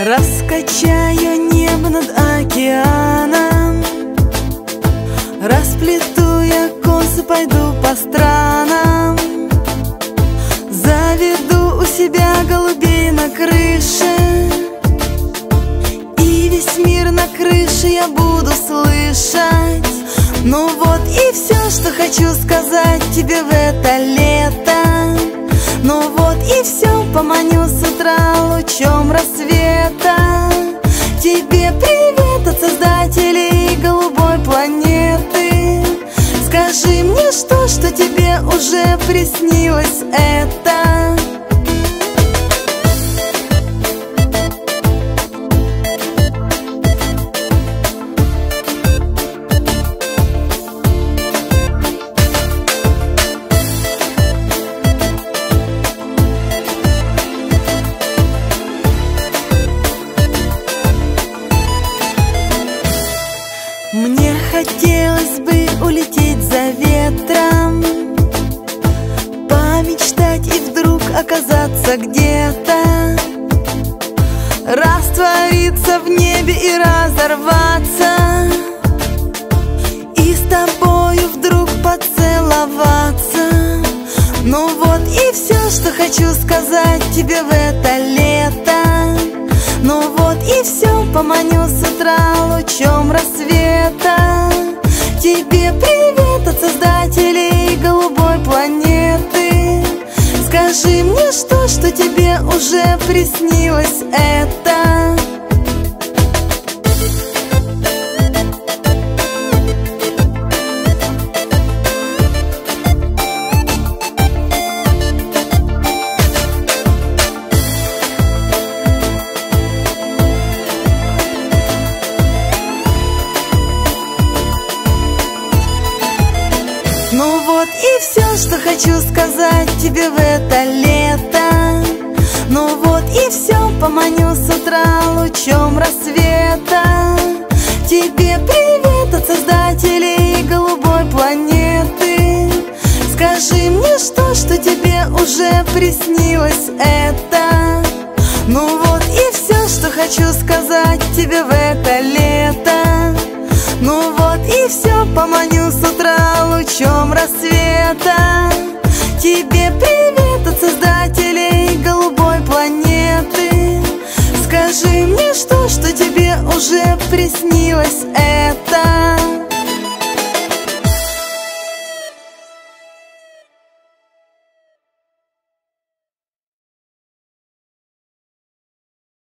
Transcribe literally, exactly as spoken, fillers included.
Раскачаю небо над океаном, расплету я косы, пойду по странам, заведу у себя голубей на крыше, и весь мир на крыше я буду слышать. Ну вот и все, что хочу сказать тебе в это лето. Ну вот и все, поманю с утра лучом рассвета. Тебе привет от создателей голубой планеты. Скажи мне, что, что тебе уже приснилось это? Мне хотелось бы улететь за ветром, помечтать и вдруг оказаться где-то, раствориться в небе и разорваться, и с тобою вдруг поцеловаться. Ну вот и все, что хочу сказать тебе в это лето. Ну вот и все, поманю с утра лучом рассвета. Тебе привет от создателей голубой планеты. Скажи мне, что, что тебе уже приснилось это? Ну вот и все, что хочу сказать тебе в это лето. Ну вот и все, поманю с утра лучом рассвета. Тебе привет от создателей голубой планеты. Скажи мне, что, что тебе уже приснилось это? Ну вот и все, что хочу сказать тебе в это лето. Ну вот и все, поманю с утра лучом рассвета. Тебе привет от создателей голубой планеты. Скажи мне, что, что тебе уже приснилось это?